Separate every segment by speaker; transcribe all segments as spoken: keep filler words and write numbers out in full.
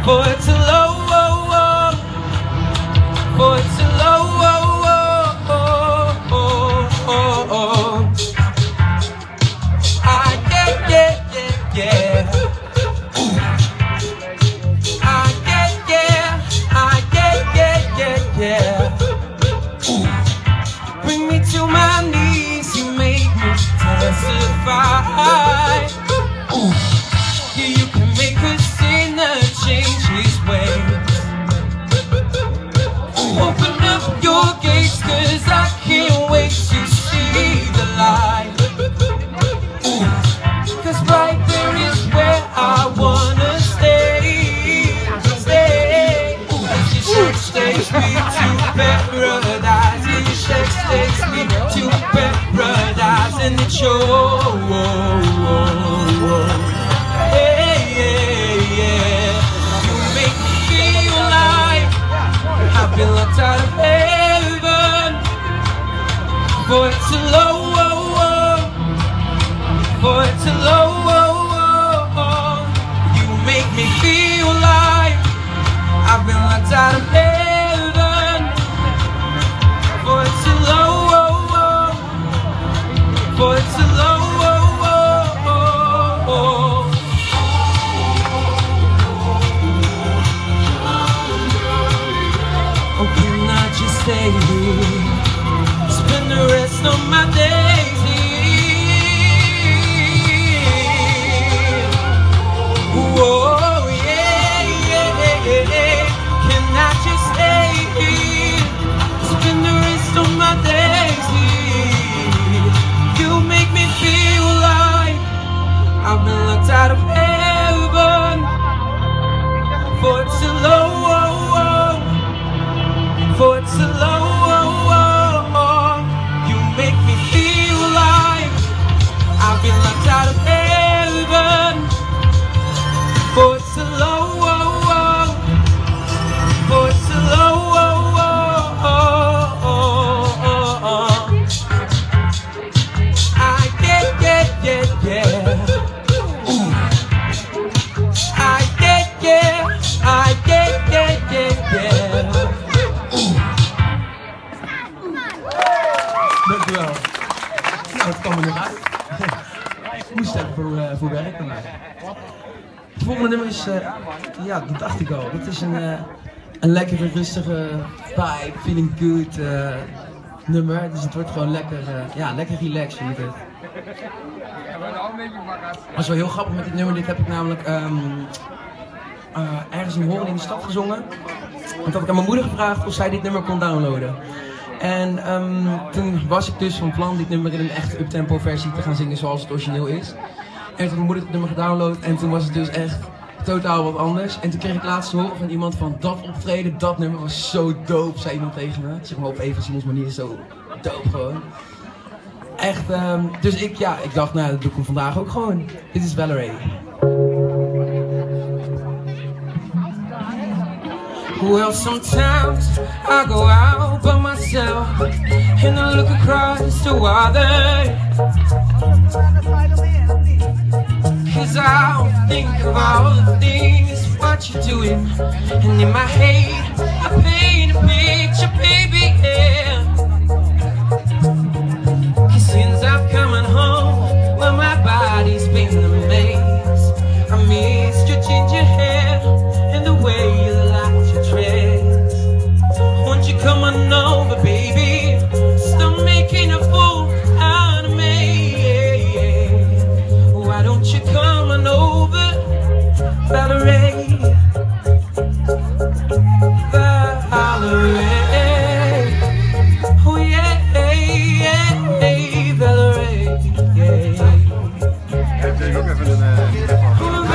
Speaker 1: for it's low, oh, oh. For it's low, oh, oh, oh, oh, oh. Ah, yeah, yeah, yeah, yeah. Ah, yeah, yeah, ah, yeah, yeah, yeah, yeah. Bring me to my knees, you make me testify. Yeah, you can make a sinner change his ways. Open up your gates, cause I can't wait to see the light. Cause right there is where I wanna stay. Stay. As your church takes me to paradise. Yeah, your church takes me to paradise. And it's your I've been locked out of heaven, for it's low, oh, oh. For it's low, oh, oh. You make me feel like I've been locked out of heaven, for it's low, oh, oh. For it's low, oh, oh, oh. Oh, can I just stay here, spend the rest of my days here? Whoa, yeah, yeah, yeah. Can I just stay here, spend the rest of my days here? You make me feel like I've been locked out of heaven, for it's low, oh, oh. For it's low, oh, oh, oh. You make me feel like I've been locked out of heaven. For it's low, oh, oh. For it's low, oh, oh, oh, oh, oh. I get, get, get, yeah. I get, yeah. I get, get, get, yeah. Dankjewel. Nou, het kwam er nog uit. Ik moest even voor, uh, voor werk vandaag. Het volgende nummer is, uh, ja, dat dacht ik al. Dit is een, uh, een lekkere, rustige vibe, feeling good uh, nummer. Dus het wordt gewoon lekker, uh, ja, lekker relaxed vind ik het. Dat is wel heel grappig met dit nummer. Dit heb ik namelijk um, uh, ergens in Horen in de stad gezongen. Want had ik aan mijn moeder gevraagd of zij dit nummer kon downloaden. En um, toen was ik dus van plan dit nummer in een echt uptempo versie te gaan zingen zoals het origineel is. En toen had mijn moeder het nummer gedownload en toen was het dus echt totaal wat anders. En toen kreeg ik laatst te horen van iemand van dat optreden, dat nummer was zo dope, zei iemand tegen me. Zeg maar op Eva Simons manier, zo dope gewoon. Echt, um, dus ik, ja, ik dacht nou dat doe ik hem vandaag ook gewoon. Dit is Valerie. Well, sometimes I go out by myself and I look across the water, 'cause I think of all the things what you're doing, and in my head I paint a picture, baby, yeah. 'Cause since I've come home, well, my body's been a maze. I miss your ginger hair and the way you like your dress. Won't you come on over, baby? Stop making a fool out of me. Why don't you come on over, Valerie? Valerie. Oh yeah, yeah, Valerie. Yeah.
Speaker 2: Heb je ook even een uh,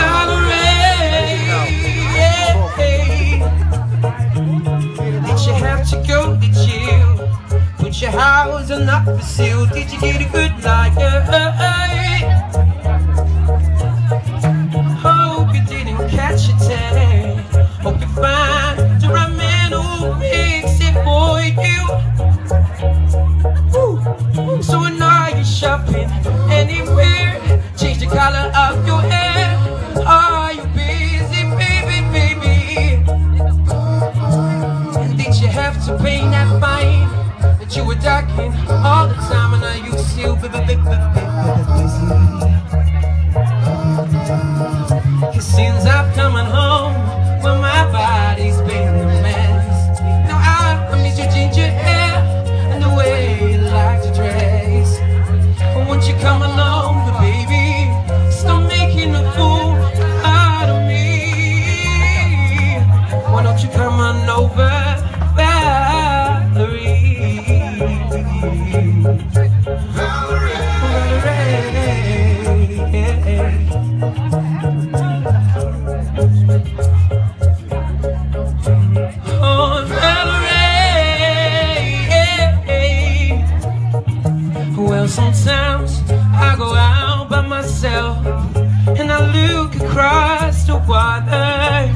Speaker 1: did you have to go, did you put your house on up for sale? Did you get a good night? Hope you didn't catch a tan. Hope you find the right man who makes it for you. Woo. So when are you shopping anywhere? Change the color of your hair. Are you busy, baby, baby? working all the time and I you still busy. Cause since I've come home, well my body's been a mess. Now I, I miss your ginger hair and the way you like to dress. But once you come along, but baby, stop making a fool out of me. Why don't you come on over, Valerie? Valerie, oh Valerie. Well, sometimes I go out by myself and I look across the water,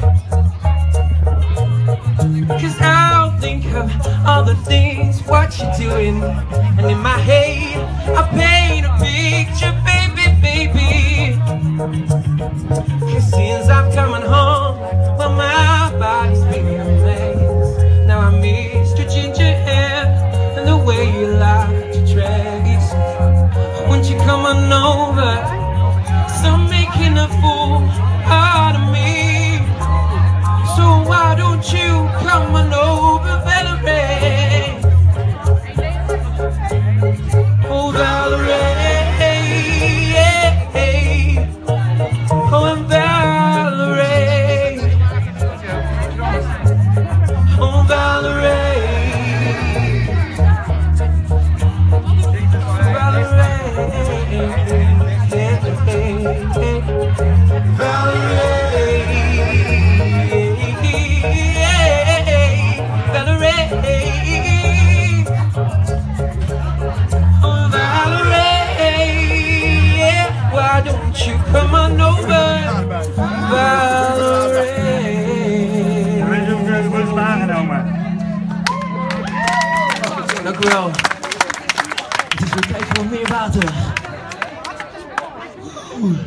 Speaker 1: cause I'll think of all the things what you're doing, and in my head I paint a picture, baby, baby. Cause since I'm coming home, well my body's been a mess. Now I miss your ginger hair and the way you like to dress. Won't you come on over, stop making a fool out of me. So why don't you come on over, Valerie? Oh Valerie, oh and Valerie, oh Valerie, Valerie, Valerie, oh Valerie, yeah. Why don't you come on over, Valerie? Dank u wel. Het is weer tijd voor meer water. Oeh.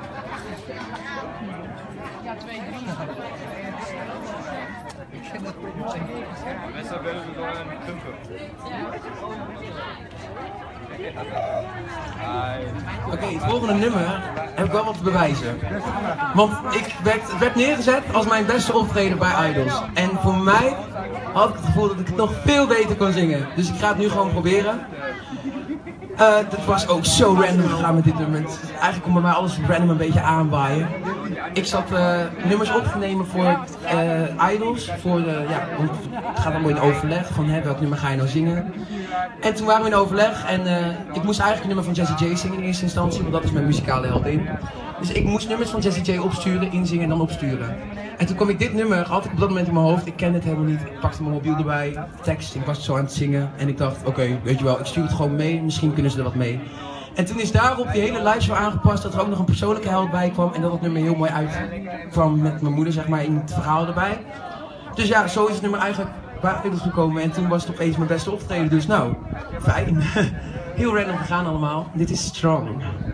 Speaker 1: Oké, okay, het volgende nummer heb ik wel wat te bewijzen. Want ik werd, het werd neergezet als mijn beste optreden bij Idols. En voor mij had ik het gevoel dat ik het nog veel beter kon zingen. Dus ik ga het nu gewoon proberen. Uh, dat was ook zo random gegaan met dit nummer. Eigenlijk komt bij mij alles random een beetje aanwaaien. Ik zat uh, nummers op te nemen voor uh, Idols. Voor de, ja, want het gaat allemaal in overleg van hè, welk nummer ga je nou zingen. En toen waren we in overleg en uh, ik moest eigenlijk een nummer van Jessie J zingen in eerste instantie, want dat is mijn muzikale heldin. Dus ik moest nummers van Jessie J opsturen, inzingen en dan opsturen. En toen kwam ik dit nummer, had ik op dat moment in mijn hoofd, ik kende het helemaal niet. Ik pakte mijn mobiel erbij, tekst, ik was zo aan het zingen en ik dacht, oké, okay, weet je wel, ik stuur het gewoon mee, misschien kunnen ze er wat mee. En toen is daarop die hele lijst weer aangepast, dat er ook nog een persoonlijke held bij kwam en dat het nummer heel mooi uitkwam met mijn moeder, zeg maar, in het verhaal erbij. Dus ja, zo is het nummer eigenlijk bij Idols gekomen en toen was het opeens mijn beste optreden, dus nou, fijn. Heel random gegaan allemaal. Dit is Strong.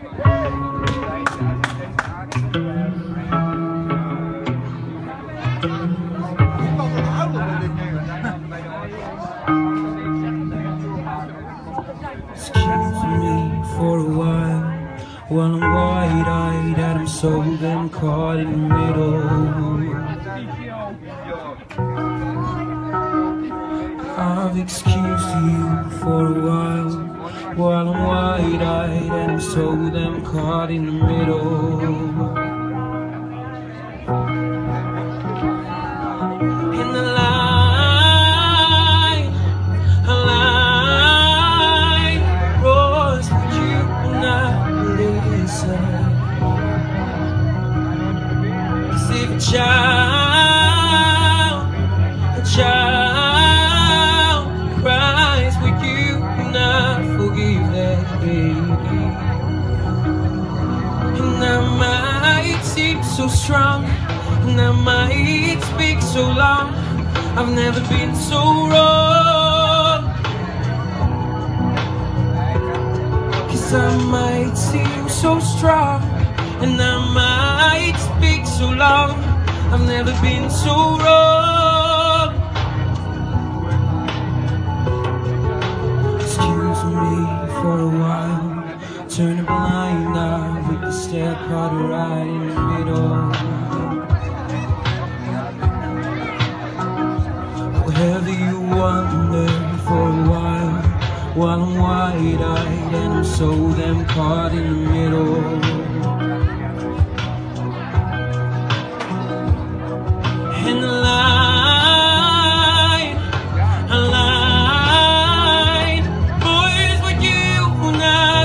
Speaker 1: Excuse me for a while, while I'm wide-eyed and I'm so then caught in the middle. I've excused you for a while, while I'm wide-eyed and I'm so then caught in the middle. In the line, a line roars, but you will not listen. 'Cause if a child, a child cries, would you not forgive that baby? And I might seem so strong, and I might speak so long, I've never been so wrong. 'Cause I might seem so strong, and I might speak so long, I've never been so wrong. Excuse for a while, turn a blind eye with the stare caught right in the middle. Wherever you wander for a while, while I'm wide-eyed and I'm so damn caught in the middle. In the line, a line, boys, would you not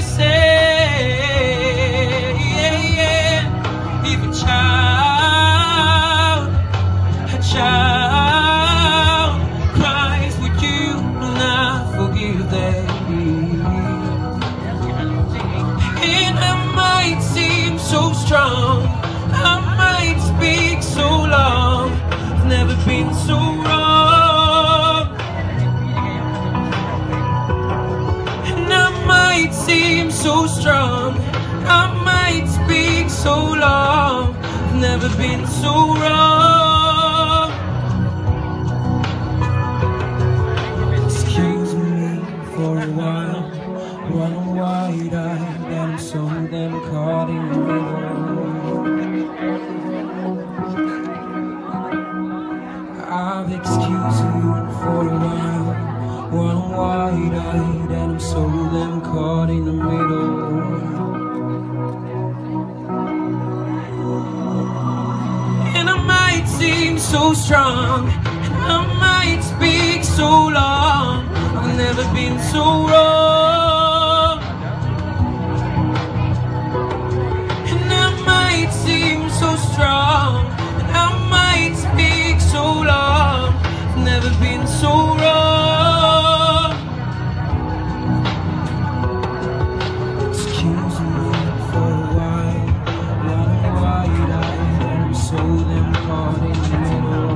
Speaker 1: listen? Yeah, yeah. If a child, a child cries, would you not forgive them? And I might seem so strong, I might speak so long, I've never been so wrong. And I might seem so strong, I might speak so long, I've never been so wrong. Excuse me for a while, while I'm wide-eyed and I'm so damn caught in the middle. I've excused you for a while, while I'm wide-eyed and I'm so damn caught in the middle. And I might seem so strong, and I might speak so long, I've never been so wrong. And I might seem so strong, and I might speak so long, I've never been so wrong. Excuse me for a while, while I'm wide-eyed and I'm so damn caught in the middle.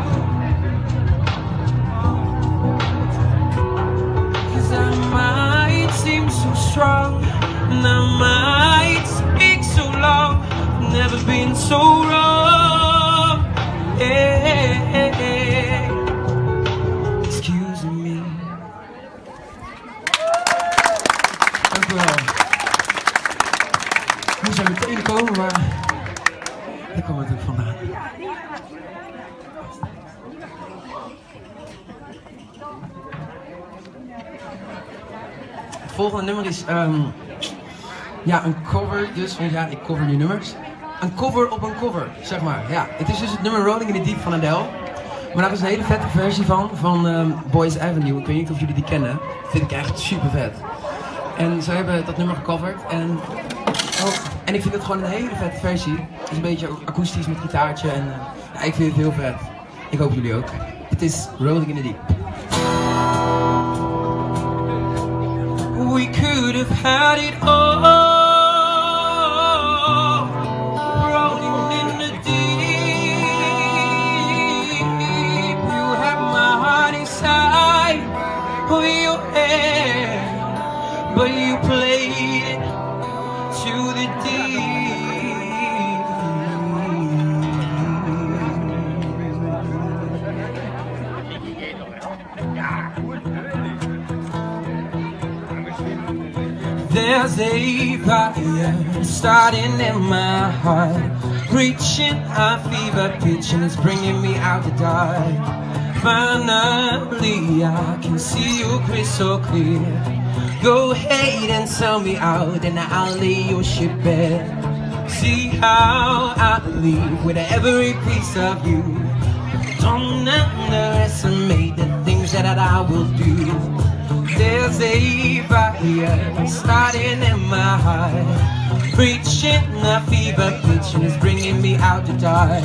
Speaker 1: 'Cause I might seem so strong, and I might speak so long, I've never been so wrong. Yeah. Excuse me. Dank u wel. Nu zou meteen komen, maar daar kwam het ook vandaan. Het volgende nummer is um, ja, een cover, dus, want ja, ik cover nu nummers. Een cover op een cover, zeg maar. Ja, het is dus het nummer Rolling in the Deep van Adele. Maar daar is een hele vette versie van, van um, Boys Avenue. Ik weet niet of jullie die kennen. Dat vind ik echt super vet. En ze hebben dat nummer gecoverd. En, oh, en ik vind het gewoon een hele vette versie. Het is een beetje akoestisch met gitaartje. En uh, ja, ik vind het heel vet. Ik hoop jullie ook. Het is Rolling in the Deep. We could have had it all. But you played it to the deep. There's a fire starting in my heart, reaching a fever pitch, and it's bringing me out to die. Finally, I can see you crystal clear. Go ahead and sell me out, and I'll lay your ship bare. See how I leave with every piece of you. Don't underestimate the things that I will do. There's a fire starting in my heart, reaching a fever pitch, and it's bringing me out to die.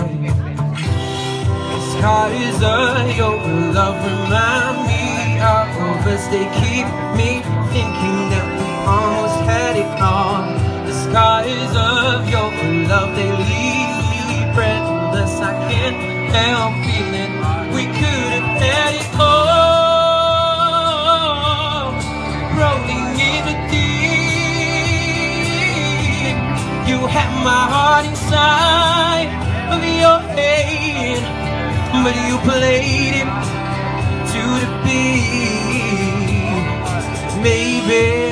Speaker 1: Skies of your love remind me of us. They keep me thinking that we almost had it all. The skies of your love, they leave me breathless. I can't help feeling we could have had it all. Rolling in the deep, you had my heart inside of your hand, but you played it to the beat. Maybe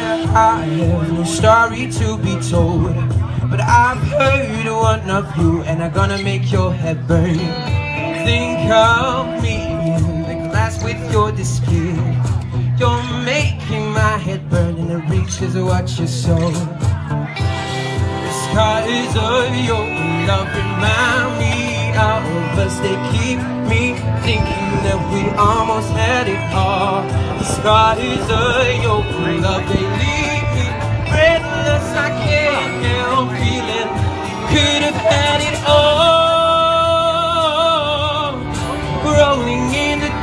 Speaker 1: have no story to be told, but I've heard one of you, and I'm gonna make your head burn. Think of me in the glass with your despair. You're making my head burn, and it reaches what you sow. The skies of your love remind me of us. They keep me thinking that we almost had it all. The skies of your love, they leave me breathless. I can't help feeling could have had it all. Rolling in the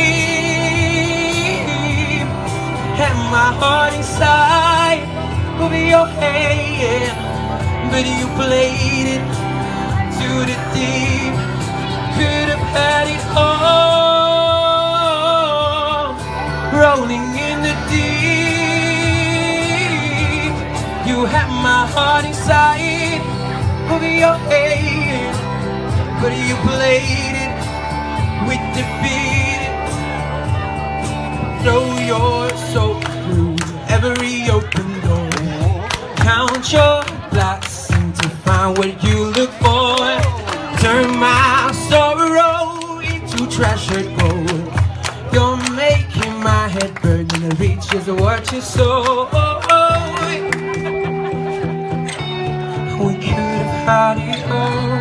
Speaker 1: deep, had my heart inside of your hand, but you played it to the deep. Could have had it all. Rolling in the deep, you had my heart inside of your hand, but you played it with defeat. Throw your soul through every open door. Count your blessings to find what you look for. Turn my sorrow into treasured gold. You're making my head burn, and it reaches what you sow. We could have had it all.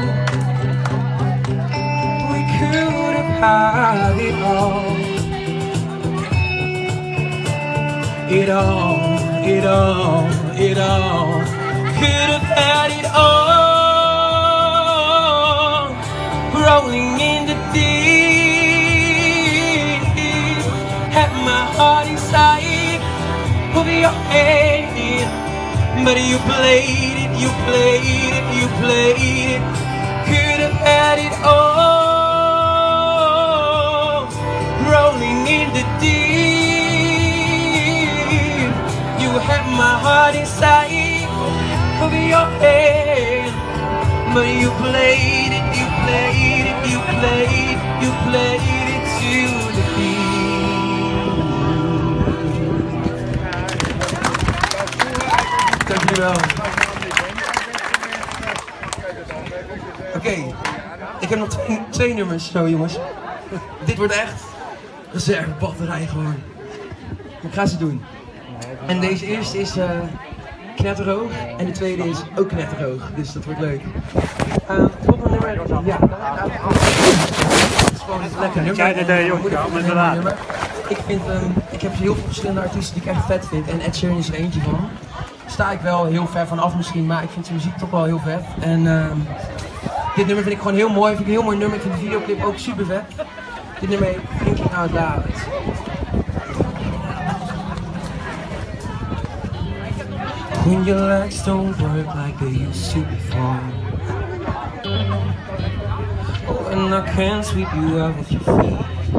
Speaker 1: We could have had it all. It all, it all, it all. Could have had it all. Rolling in the deep, had my heart inside of your hand, but you played it, you played it, you played it. Could have had it all. Rolling in the deep, you had my heart inside of your hand, but you played it, you played it, you played, you played it to the beat. Dankjewel. Oké, okay, ik heb nog twee, twee nummers zo, jongens. Dit wordt echt reservebatterij gewoon. Ik ga ze doen. En deze eerste is uh, knetterhoog en de tweede is ook knetterhoog, dus dat wordt leuk. Uh, het volgende nummer, ja, het is gewoon een lekker nummer.
Speaker 3: Kijk, dat deed je ook, ja, met de laat.
Speaker 1: Ik vind, um, ik heb heel veel verschillende artiesten die ik echt vet vind en Ed Sheeran is er eentje van. Sta ik wel heel ver vanaf misschien, maar ik vind zijn muziek toch wel heel vet. En um, dit nummer vind ik gewoon heel mooi, vind ik een heel mooi nummer, ik vind de videoclip ook super vet. Dit nummer heet Thinking Out Loud. When your legs don't work like they used to before. Oh, and I can't sweep you out with your feet.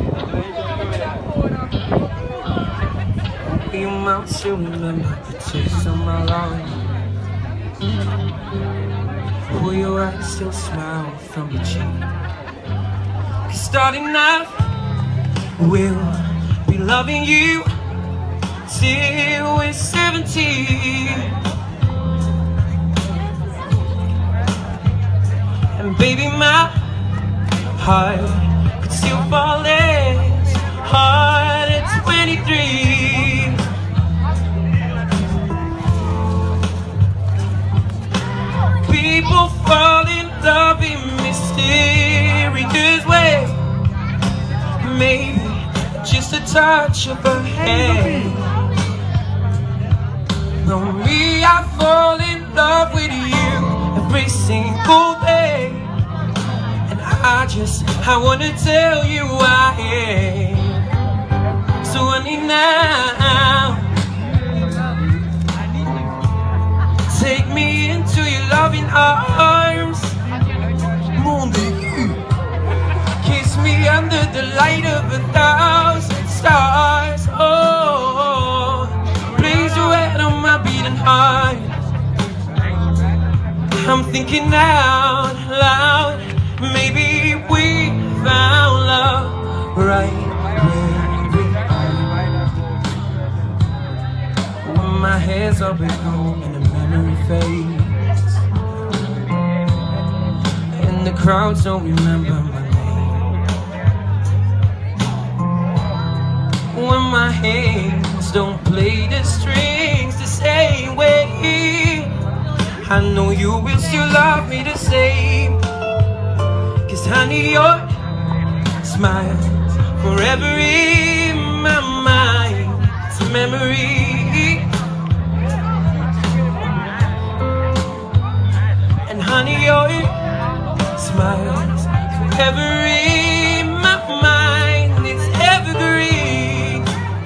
Speaker 1: Your mouth still remember the taste of my love. Will your eyes still smile from your cheek? 'Cause starting off, we'll be loving you till we're seventeen. And baby, my heart could still fall as hard at twenty-three. People fall in love in mysterious ways. Maybe just a touch of her hand. No, me, I fall in love with you every single day. And I just, I wanna tell you I am. So honey, now take me into your loving arms. Mon Dieu, kiss me under the light of a thousand stars. Oh, place your head on my beating heart. I'm thinking out loud. Maybe we found love right where we are. When my head years are gone and the memory fades, and the crowds don't remember my name. When my hands don't play the strings the same way, I know you will still love me the same. Cause honey, your smile forever in my mind. It's a memory. And honey, your smiles forever in my mind. It's evergreen.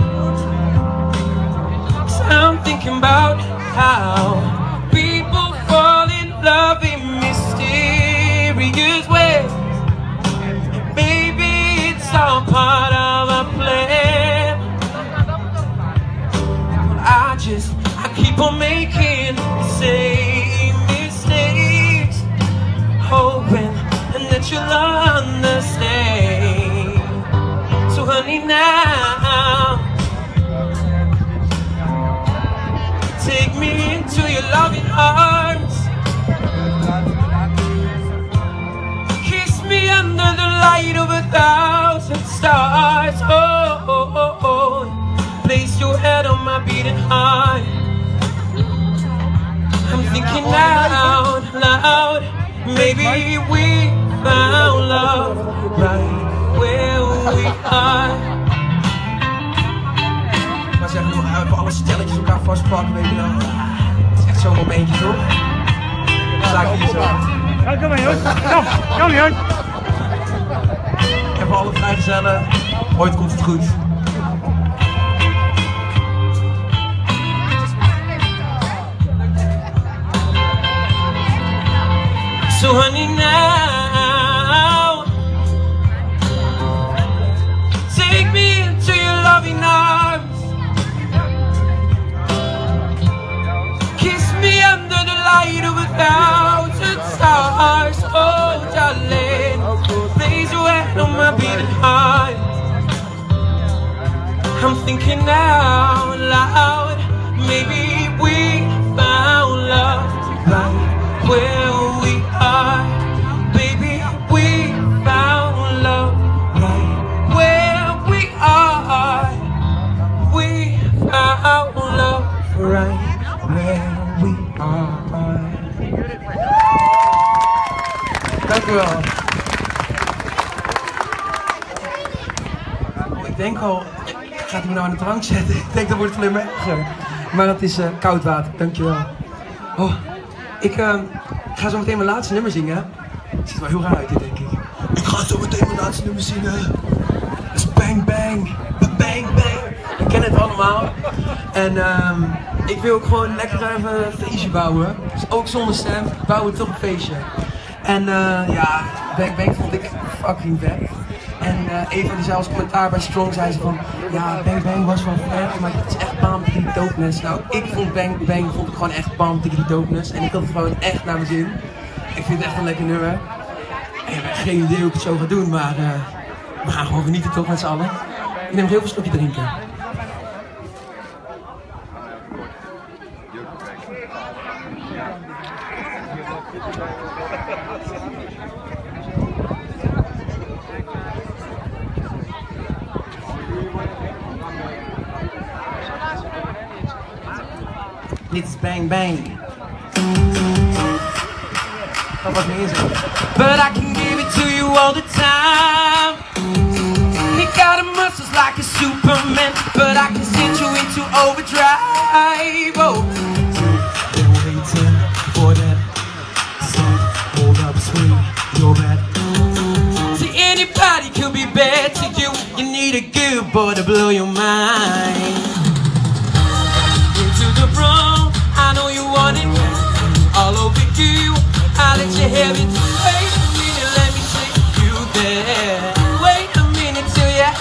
Speaker 1: Cause I'm thinking about how people fall in love in mysterious ways. Baby, it's all part of a plan. I just, I keep on making the same mistakes, hoping that you'll understand. So honey, now take me into your loving arms. Kiss me under the light of a thousand stars. Oh, oh, oh, oh. Place your head on my beating heart. I'm thinking out loud. Maybe we found love right where we are.
Speaker 3: Maar zeggen we even alle stelletjes elkaar vastpakken, weet je wel. Het is echt zo'n momentje, toch? Sta ik hier zo.
Speaker 2: Ja, kom maar jongens. Kom, kom jongens.
Speaker 3: Even alle vrijgezellen. Ooit komt het goed.
Speaker 1: So honey, now take me into your loving arms. Kiss me under the light of a thousand stars. Oh darling, place your hand on my beating heart. I'm thinking out loud. Maybe we found love right where we are. Baby, we found love right where we are. We found love right where we are.
Speaker 3: Dank u wel. Ik denk al, gaat hij me nou aan de drank zetten? Ik denk dat wordt het alleen maar erger. Maar dat is uh, koud water, dankjewel. Oh, ik uh, ga zo meteen mijn laatste nummer zingen. Het ziet er wel heel raar uit hier, denk ik. Ik ga zo meteen mijn laatste nummer zingen. Dat is Bang Bang. Bang Bang. We kennen het allemaal. En um, ik wil ook gewoon lekker even een feestje bouwen. Dus ook zonder stem, bouwen we toch een feestje. En uh, ja, Bang Bang vond ik fucking vet. En uh, Eva die zei als commentaar bij Strong, zei ze van, ja, Bang Bang was wel vet, maar het is echt Bam Diggy Dopeness. Nou, ik vond Bang Bang vond ik gewoon echt Bam Diggy Dopeness. En ik had het gewoon echt naar mijn zin. Ik vind het echt een lekker nummer. En ik heb geen idee hoe ik het zo ga doen, maar uh, we gaan gewoon genieten toch met z'n allen. Ik neem nog heel veel slokje drinken. Dit is Bang Bang. Dat was niet eens.
Speaker 1: But I can give it to you all the time. He got the muscles like a Superman, but I can send you into overdrive. Oh.
Speaker 3: They're waiting for that. So hold up, sweet, you're bad.
Speaker 1: See, anybody could be bad to you. You need a good boy to blow your mind. Into the room, I know you want it. All over you, I'll let you have it. Wait a minute, let me take you there. Wait a minute till ya.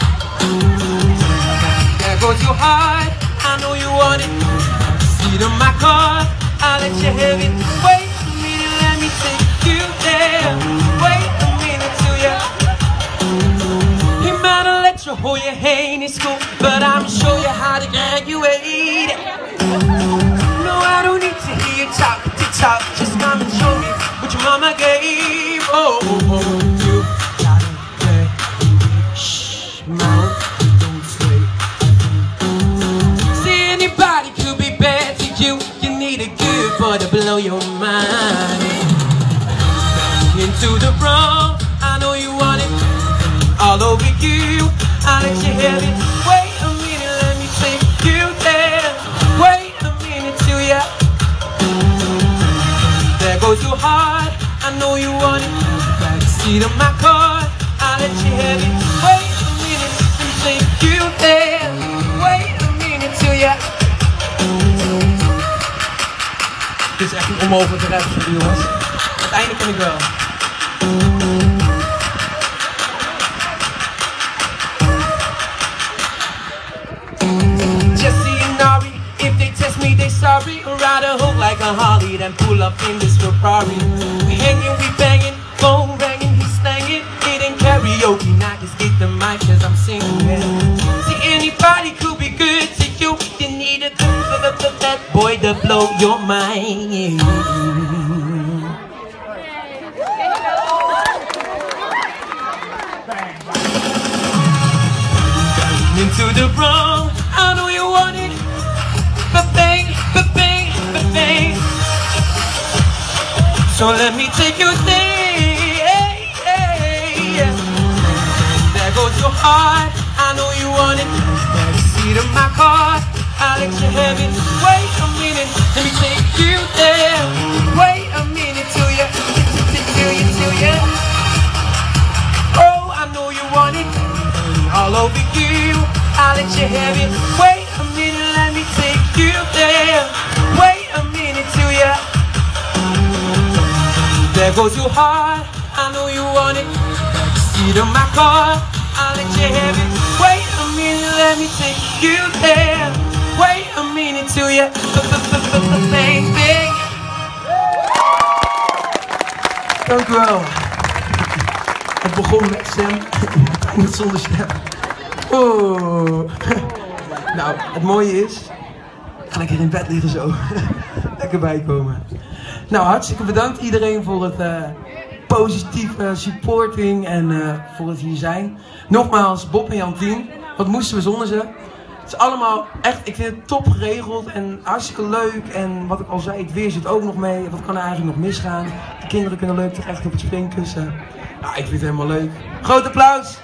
Speaker 1: There goes your heart, I know you want it. Seat on my car, I'll let you have it. Wait a minute, let me take you there. Wait a minute till ya. He might have let your pull you hate in school, but I'm show you how to graduate. No, I don't need to hear you talk, to talk. Just come and show me what your mama gave. Oh, oh, oh. You gotta play. Shh, mom, don't sway. See, anybody could be bad to you. You need a good boy to blow your mind. Into the wrong, I know you want it. All over you, I'll let you have it. Wait a minute, let me take you there. Wait a minute till ya. There goes your heart, I know you want it. Backseat of my car, I'll let you have it. Wait a minute, let me take you there. Wait a minute till ya. Dit is echt een onmogelijke rappen, jongens. Uiteindelijk kan ik wel. Jesse and Nari, if they test me, they sorry. Ride a hook like a Harley, then pull up in this Ferrari. We hanging, we banging, phone ringing, he slanging. It ain't karaoke, now just get the mic cause I'm singing. Yeah. See, anybody could be good to you. You need a that boy to blow your mind. Into the wrong, I know you want it. But bang, but bang, but bang. So let me take you there. There goes your heart, I know you want it. Backseat of my car, I'll let you have it. Wait a minute, let me take you there. Wait a minute till you, till you, till you. Oh, I know you want it. All over you, I'll let you have it. Wait a minute, let me take you there. Wait a minute till ya. There goes your heart, I know you want it. Backseat of my car, I'll let you have it. Wait a minute, let me take you there. Wait a minute till ya. Bang, bang.
Speaker 3: Dank u wel. Het begon met stem, het zonder stem. Oh. Nou, het mooie is, ik ga lekker in bed liggen zo. Lekker bijkomen. Nou, hartstikke bedankt iedereen voor het uh, positieve supporting en uh, voor het hier zijn. Nogmaals, Bob en Jantien, wat moesten we zonder ze? Het is allemaal echt, ik vind het top geregeld en hartstikke leuk. En wat ik al zei, het weer zit ook nog mee. Wat kan er eigenlijk nog misgaan? De kinderen kunnen leuk terecht op het springkussen. Nou, ik vind het helemaal leuk. Groot applaus!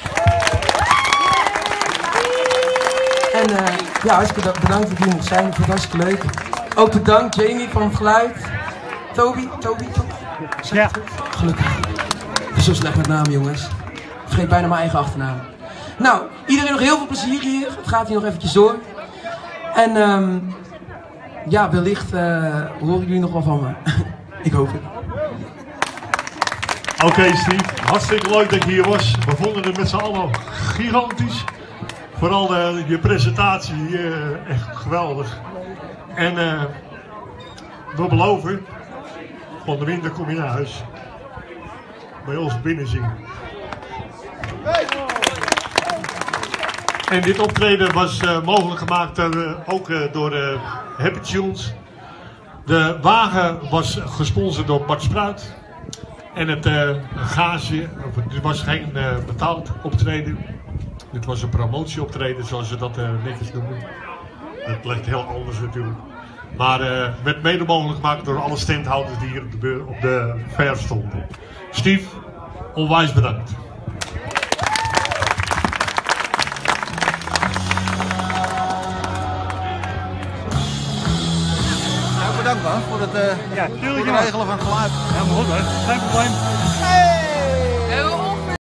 Speaker 3: En uh, ja, hartstikke bedankt dat jullie mocht zijn. Ik vond het hartstikke leuk. Ook bedankt Jamie van het geluid. Toby, Toby, Toby.
Speaker 4: Ja.
Speaker 3: Gelukkig. Ik ben zo slecht met namen, jongens. Ik vergeet bijna mijn eigen achternaam. Nou, iedereen nog heel veel plezier hier. Het gaat hier nog eventjes door. En um, ja, wellicht uh, horen jullie nog wel van me. Ik hoop het.
Speaker 4: Oké okay, Steve, hartstikke leuk dat je hier was. We vonden het met z'n allen gigantisch. Vooral uh, je presentatie, uh, echt geweldig. En uh, we beloven, van de winter kom je naar huis. Bij ons binnen zingen. En dit optreden was uh, mogelijk gemaakt uh, ook uh, door uh, Happy Tunes. De wagen was gesponsord door Bart Spruit. En het uh, gage, dit was geen uh, betaald optreden. Dit was een promotieoptreden, zoals ze dat uh, netjes noemen. Het ligt heel anders natuurlijk. Maar uh, werd mede mogelijk gemaakt door alle standhouders die hier op de, op de fair stonden. Steve, onwijs bedankt.
Speaker 2: Ja, bedankt man voor het, uh,
Speaker 4: Ja,
Speaker 2: voor het regelen van het geluid.
Speaker 4: Helemaal goed hoor, geen probleem.
Speaker 2: Hey!